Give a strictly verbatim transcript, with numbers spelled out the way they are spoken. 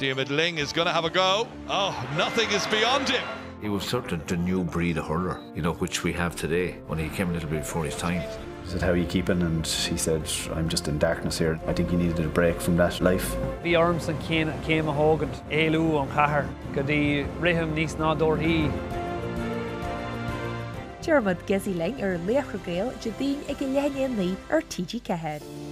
Diarmuid Lyng is going to have a go. Oh, nothing is beyond him. He was certainly the new breed of hurler, you know, which we have today, when he came a little bit before his time. I said, how are you keeping? And he said, I'm just in darkness here. I think he needed a break from that life. Bhí ormsan céim a hógant éilú an chathair go dtí riamh níos ná dóirthaí. Diarmuid Gizzy Lyng ar Laochra Gael, Jadine ag a leithnean lí ar T G four.